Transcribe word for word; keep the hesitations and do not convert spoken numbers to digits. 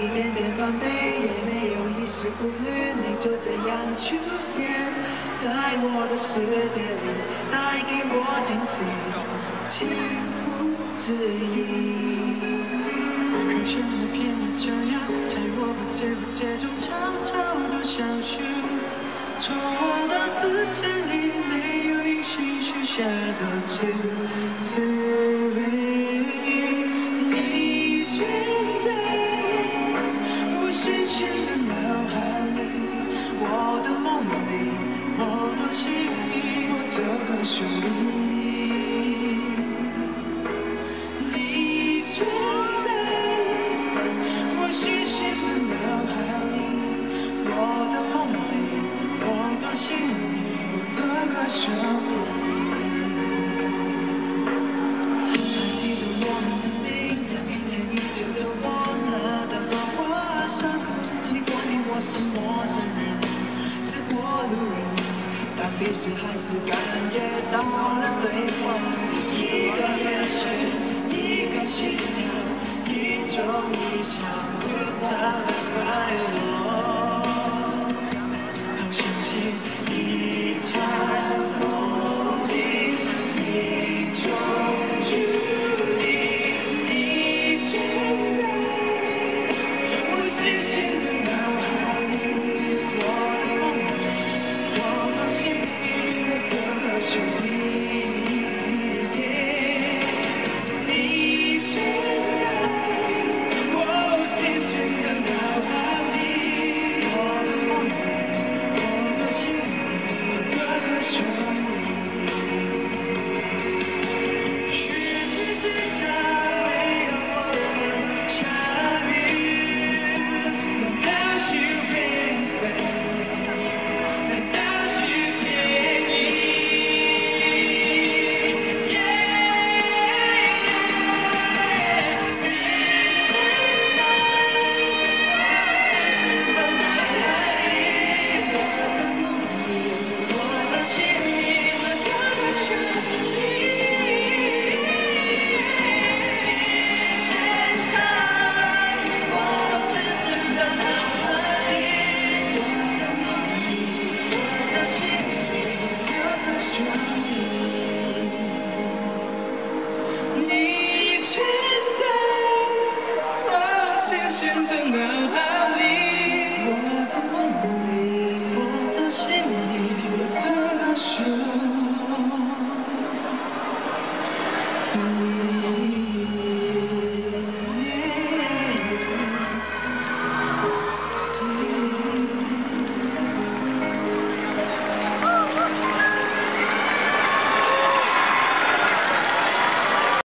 一点点防备，也没有一丝顾虑，你就这样出现在我的世界里，带给我惊喜，情不自已。可现在偏要这样，在我不知不觉中悄悄地消失，从我的世界里没有音信许下的字字尾。 深深的脑海里，我的梦里，我的心里，我这个生命，你存在我深深的脑海里，我的梦里，我的心里，我这个生命。还记得我们曾经这一天一起走过那道走过。 伤口，尽管你我是陌生人，是过路人，但彼此还是感觉到了对方。一个眼神，一个心跳，一种微笑。